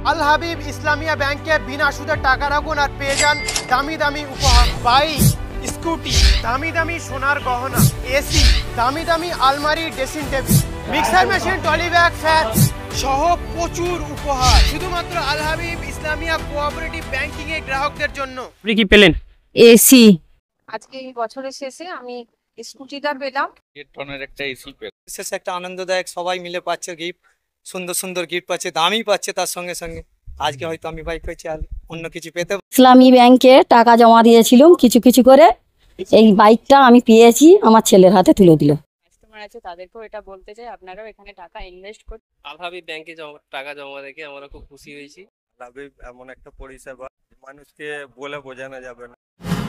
আল হাবিব ইসলামিয়া ব্যাংকে বিনা সুদে টাকা রাখুন আর পেয়ে যান দামি দামি উপহার, বাইক, স্কুটি, দামি দামি সোনার গহনা, এসি, দামি দামি আলমারি, dressing table, mixer machine, trolley bag, fan সহ প্রচুর উপহার শুধুমাত্র আল হাবিব ইসলামিয়া কোঅপারেটিভ ব্যাংকিং এর গ্রাহকদের জন্য। আপনি কি পেলেন? এসি। আজকে এই বছরের শেষে আমি স্কুটিটা পেলাম। 8 টনের একটা এসি পেলাম। শেষে একটা আনন্দদায়ক, সবাই মিলে পাচ্ছে গিফট, সুন্দর সুন্দর গিফট পাচ্ছে, দামি পাচ্ছে। তার সঙ্গে সঙ্গে আজকে হয়তো আমি বাইক পেয়েছি, আর অন্য কিছু পেতে। ইসলামী ব্যাংকে টাকা জমা দিয়েছিলাম কিছু কিছু করে, এই বাইকটা আমি পেয়েছি, আমার ছেলের হাতে তুলে দিল। কাস্টমার আছে তাদেরকেও এটা বলতে চাই আপনারাও এখানে টাকা ইনভেস্ট করুন। আল হাবিব ব্যাংকে টাকা জমা রেখে আমরা খুব খুশি হয়েছি। আল হাবিব এমন একটা পরিষেবা মানুষকে বলে বোঝানো যাবে না।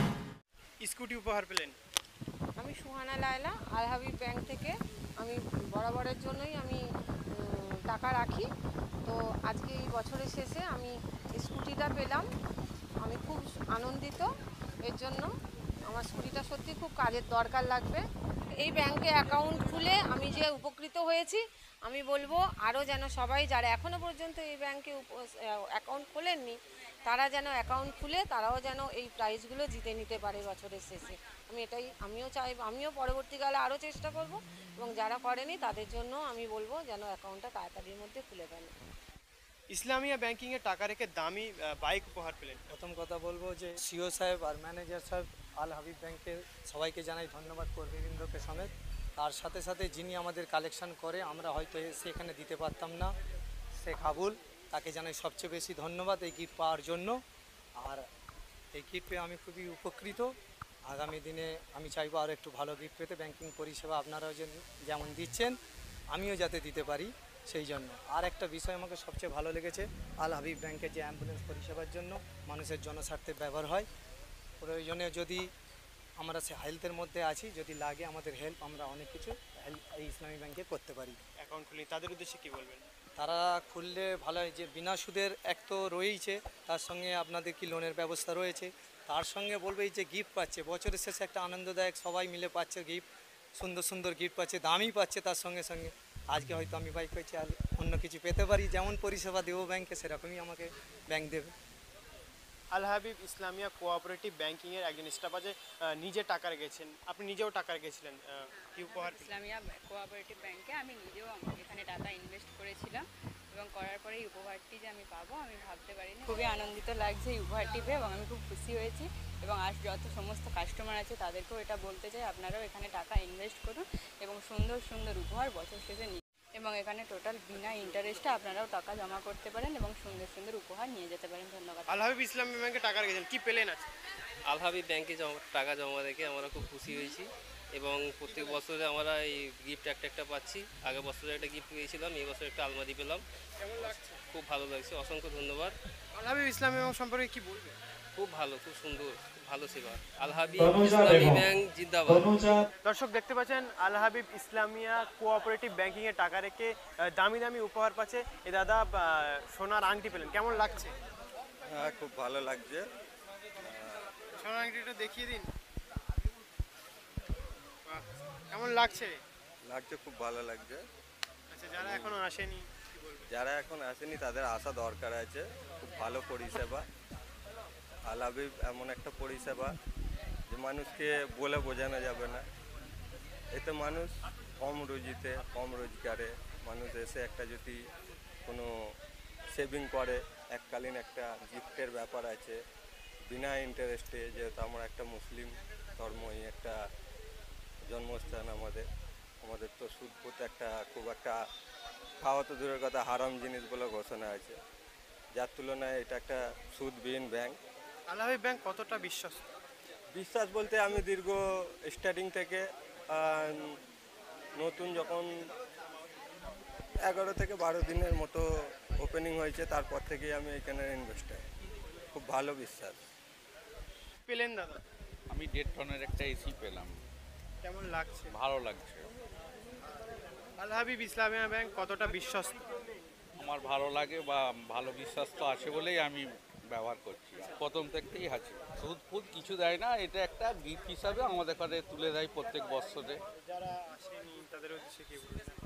স্কুটি উপহার পেলেন? আমি সুহানা লায়লা, আল হাবিব ব্যাংক থেকে আমি বরাবরের জন্যই আমি টাকা রাখি। তো আজকে এই বছরের শেষে আমি স্কুটিটা পেলাম, আমি খুব আনন্দিত। এর জন্য আমার স্কুটিটা সত্যি খুব কাজের দরকার লাগবে। এই ব্যাংকে অ্যাকাউন্ট খুলে আমি যে উপকৃত হয়েছি, আমি বলবো আরও যেন সবাই যারা এখনও পর্যন্ত এই ব্যাংকে অ্যাকাউন্ট খোলেননি, তারা যেন অ্যাকাউন্ট খুলে তারাও যেন এই প্রাইজগুলো জিতে নিতে পারে বছরের শেষে। আমিও চাইব, আমিও পরবর্তীকালে আরও চেষ্টা করব, এবং যারা করেনি তাদের জন্য আমি বলবো যেন অ্যাকাউন্টটা তাড়াতাড়ির মধ্যে খুলে ফেলে। ইসলামিয়া ব্যাংকিং এ টাকা রেখে দামি বাইক উপহার পেলেন। প্রথম কথা বলবো যে সিও সাহেব আর ম্যানেজার সাহেব আল হাবিব ব্যাংকের সবাইকে জানাই ধন্যবাদ, কর্মীবৃন্দকে সমেত। তার সাথে সাথে যিনি আমাদের কালেকশন করে, আমরা হয়তো সেখানে দিতে পারতাম না, শেখ আবুল, তাকে জানাই সবচেয়ে বেশি ধন্যবাদ এই গিফট পাওয়ার জন্য। আর এই গিফট পেয়ে আমি খুবই উপকৃত। আগামী দিনে আমি চাইবো আরও একটু ভালো গিফট পেতে। ব্যাংকিং পরিষেবা আপনারাও যেমন দিচ্ছেন, আমিও যাতে দিতে পারি, সেই জন্য। আর একটা বিষয় আমাকে সবচেয়ে ভালো লেগেছে, আল হাবিব ব্যাংকের যে অ্যাম্বুলেন্স পরিষেবার জন্য মানুষের জনস্বার্থে ব্যবহার হয়। প্রয়োজনে যদি আমরা সে হেলথের মধ্যে আছি, যদি লাগে আমাদের হেল্প, আমরা অনেক কিছু এই ইসলামী ব্যাংকে করতে পারি। অ্যাকাউন্ট খুলি, তাদের উদ্দেশ্যে কি বলবেন? তারা খুললে ভালো হয়, যে বিনা সুদের এক তো রয়েইছে, তার সঙ্গে আপনাদের কি লোনের ব্যবস্থা রয়েছে, তার সঙ্গে বলবে এই যে গিফট পাচ্ছে বছরের শেষে একটা আনন্দদায়ক, সবাই মিলে পাচ্ছে গিফট, সুন্দর সুন্দর গিফট পাচ্ছে, দামি পাচ্ছে। তার সঙ্গে সঙ্গে আজকে হয়তো আমি বাইক পেয়েছি, আর অন্য কিছু পেতে পারি। যেমন পরিষেবা দেবো ব্যাংকে, সেরকমই আমাকে ব্যাংক দেবে। আল হাবিব ইসলামিয়া কোঅপারেটিভ ব্যাংকিং এর একজন স্টাফ আছে, নিজে টাকা রেখেছেন, আপনি নিজেও টাকা রেখেছিলেন, কি উপহার? ইসলামিয়া কোঅপারেটিভ ব্যাংকে আমি নিজেও এখানে টাকা ইনভেস্ট করেছিলাম, এবং করার পরে এই উপহারটি যে আমি পাবো আমি ভাবতে পারিনি। খুবই আনন্দিত লাগছে এই উপহারটি পেয়ে, এবং আমি খুব খুশি হয়েছি। এবং আজ যত সমস্ত কাস্টমার আছে তাদেরকেও এটা বলতে চাই আপনারাও এখানে টাকা ইনভেস্ট করুন, এবং সুন্দর সুন্দর উপহার বছর শেষে নিন। এবং এখানে টোটাল বিনা ইন্টারেস্টে আপনারাও টাকা জমা করতে পারেন এবং সুন্দর সুন্দর উপহার নিয়ে যেতে পারেন। ধন্যবাদ। আল হাবিব ইসলামী ব্যাংকে টাকা রেখেছেন, কি পেলেন আজ? আল হাবিব ব্যাংকে টাকা জমা রেখে আমরা খুব খুশি হয়েছি, এবং প্রত্যেক বছরে আমরা এই গিফট একটা পাচ্ছি। আগের বছরে একটা গিফট পেয়েছিলাম, এই বছর একটা আলমারি পেলাম। কেমন লাগছে? খুব ভালো লাগছে, অসংখ্য ধন্যবাদ। আল হাবিব ইসলামী ব্যাংক সম্পর্কে কি বলবেন? খুব ভালো, খুব সুন্দর, খুব ভালো সেবা। আল হাবিব ইসলামী ব্যাংক জিন্দাবাদ। দর্শক দেখতে পাচ্ছেন আল হাবিব ইসলামিয়া কোঅপারেটিভ ব্যাংকিং এ টাকা রেখে দামি দামি উপহার পাচ্ছে। এ দাদা সোনার আংটি পেলেন, কেমন লাগছে? হ্যাঁ, খুব ভালো লাগছে। সোনার আংটিটা দেখিয়ে দিন, কেমন লাগছে? লাগছে, খুব ভালো লাগছে। আচ্ছা, যারা এখনো আসেনি কি বলবেন? যারা এখন আসেনি তাদের আসা দরকার আছে। খুব ভালো পরিষেবা। আল হাবিব এমন একটা পরিষেবা যে মানুষকে বলে বোঝানো যাবে না। এতে মানুষ কম রুজিতে, কম রোজগারে মানুষ এসে একটা যদি কোনো সেভিং করে, এককালীন একটা গিফটের ব্যাপার আছে, বিনা ইন্টারেস্টে। যেহেতু আমরা একটা মুসলিম ধর্মই একটা জন্মস্থান আমাদের তো সুদপুত একটা খুব একটা খাওয়া তো দূরের কথা, হারাম জিনিস বলে ঘোষণা আছে, যার তুলনায় এটা একটা সুদবিহীন ব্যাংক। আল হাবিব ব্যাংক কতটা বিশ্বস্ত? বিশ্বাস বলতে আমি দীর্ঘ স্টার্টিং থেকে নতুন যখন 11 থেকে 12 দিনের মতো ওপেনিং হয়েছে, তারপর থেকেই আমি এখানে ইনভেস্টার। খুব ভালো বিশ্বাস। পেলেন দাদা? আমি 1.5 টনের একটা এসি পেলাম। কেমন লাগছে? ভালো লাগছে। আল হাবিব ইসলামিয়া ব্যাংক কতটা বিশ্বস্ত? আমার ভালো লাগে, বা ভালো বিশ্বাস তো আছে বলেই আমি ব্যবহার করছি, প্রথম থেকেই আছে। সুদ ফুদ কিছু দেয় না, এটা একটা গিফট হিসাবে আমাদের কাছে তুলে দেয় প্রত্যেক বছরে। যারা আসেনি তাদের উদ্দেশ্যে কি বলবেন?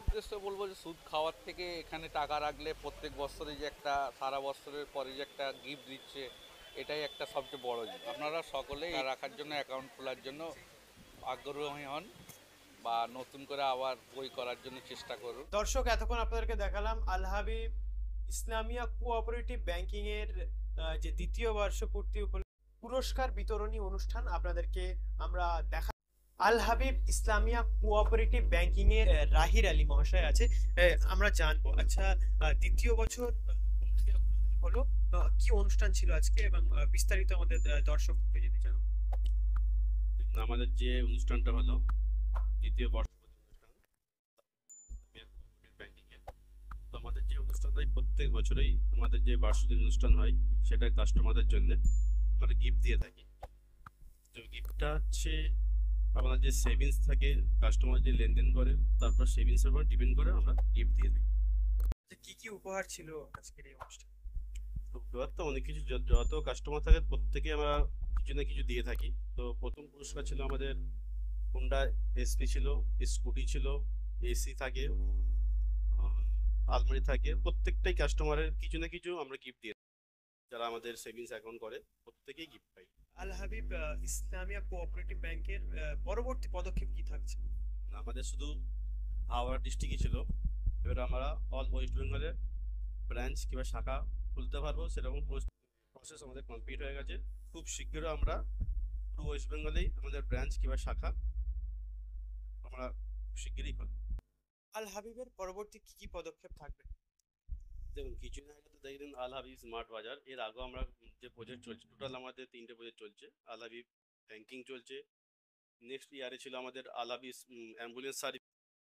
উদ্দেশ্য বলবো যে সুদ খাওয়ার থেকে এখানে টাকা রাখলে প্রত্যেক বছরে যে একটা সারা বছরের পরে যে একটা গিফট দিচ্ছে, এটাই একটা সবচেয়ে বড় জিনিস। আপনারা সকলেই রাখার জন্য, অ্যাকাউন্ট খোলার জন্য আগ্রহী হন বা নতুন করে আবার বই করার জন্য চেষ্টা করুন। দর্শক, এতক্ষণ আপনাদেরকে দেখালাম আল হাবিব ইসলামিয়া কোঅপারেটিভ ব্যাংকিং এর যে দ্বিতীয় বর্ষপূর্তি উপলক্ষে পুরস্কার বিতরণী অনুষ্ঠান আপনাদেরকে আমরা দেখা। আল হাবিব ইসলামিয়া কোঅপারেটিভ ব্যাংকিং এর রাহির আলী মহাশয় আছে, আমরা জানবো। আচ্ছা, দ্বিতীয় বছর পূর্তি আপনাদের হলো, কি অনুষ্ঠান ছিল আজকে এবং বিস্তারিত আমাদের দর্শককে যদি জানাবো। আমাদের যে অনুষ্ঠানটা হলো দ্বিতীয় বর্ষপূর্তি অনুষ্ঠান ব্যাংকিং এর, তো আমাদের যে অনুষ্ঠানটাই প্রত্যেক বছরেই আমাদের যে বার্ষিক অনুষ্ঠান হয় সেটা কাস্টমারদের জন্য আমরা গিফট দিয়ে থাকি। তো গিফটটা হচ্ছে আমাদের যে সেভিংস থাকে, কাস্টমার যে লেনদেন করে তারপর সেভিংসের উপর ডিপেন্ড করে আমরা গিফট দিয়ে থাকি। কি কি উপহার ছিল আজকের এই অনুষ্ঠানে? তো উপহার তো অনেক কিছু, যত কাস্টমার থাকে প্রত্যেকে আমরা কিছু না কিছু দিয়ে থাকি। তো প্রথম পুরস্কার ছিল আমাদের হোন্ডা এসপি ছিল, স্কুটি ছিল, এসি থাকে, আলমারি থাকে। প্রত্যেকটাই কাস্টমারের কিছু না কিছু আমরা গিফট দিয়ে, যারা আমাদের সেভিংস অ্যাকাউন্ট করে প্রত্যেকেই গিফট পাই। আল হাবিব ইসলামিয়া কোঅপারেটিভ ব্যাংকের পরবর্তী পদক্ষেপ কি থাকছে? আমাদের শুধু হাওড়া ডিস্ট্রিক্টই ছিল, এবার আমরা অল ওয়েস্ট বেঙ্গলের ব্রাঞ্চ কিংবা শাখা খুলতে পারবো, সেরকম প্রসেস আমাদের কমপ্লিট হয়ে গেছে। খুব শীঘ্রই আমরা পুরো ওয়েস্ট বেঙ্গলেই আমাদের ব্রাঞ্চ কিংবা শাখা আমরা শীঘ্রই করবো। আল হাবিবের পরবর্তী কি কি পদক্ষেপ থাকবে? দেখুন, কিছুদিন আগে তো দেখলেন আল হাবিব স্মার্ট বাজার, এর আগেও আমরা যে প্রজেক্ট চলছে, টোটাল আমাদের 3টে প্রজেক্ট চলছে। আল হাবিব ব্যাংকিং চলছে, নেক্সট ইয়ারে ছিল আমাদের আল হাবিব অ্যাম্বুলেন্স সার্ভিস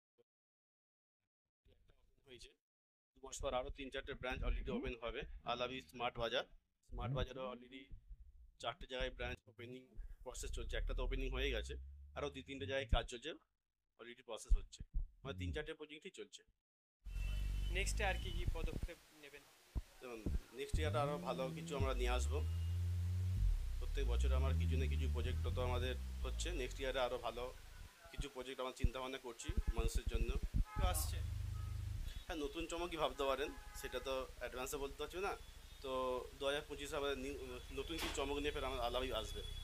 হয়েছে। 2 মাস পর আরও 3-4টে ব্রাঞ্চ অলরেডি ওপেন হবে। আল হাবিব স্মার্ট বাজারও অলরেডি 4টে জায়গায় ব্রাঞ্চ ওপেনিং প্রসেস চলছে, একটা তো ওপেনিং হয়ে গেছে, আরও 2-3টে জায়গায় কাজ চলছে, অলরেডি প্রসেস হচ্ছে। মানে 3-4টে প্রজেক্টই চলছে। নেক্সটে আর কি কি পদক্ষেপ নেবেন? যেমন নেক্সট ইয়ারটা আরও ভালো কিছু আমরা নিয়ে আসবো। প্রত্যেক বছর আমার কিছু না কিছু প্রজেক্ট তো আমাদের হচ্ছে, নেক্সট ইয়ারে আরও ভালো কিছু প্রজেক্ট আমরা চিন্তা ভাবনা করছি মানুষের জন্য। আসছে হ্যাঁ, নতুন চমকই ভাবতে পারেন, সেটা তো অ্যাডভান্সে বলতে পারছি না। তো 2025 আমাদের নতুন কিছু চমক নিয়ে ফের আমার আল হাবিব আসবে।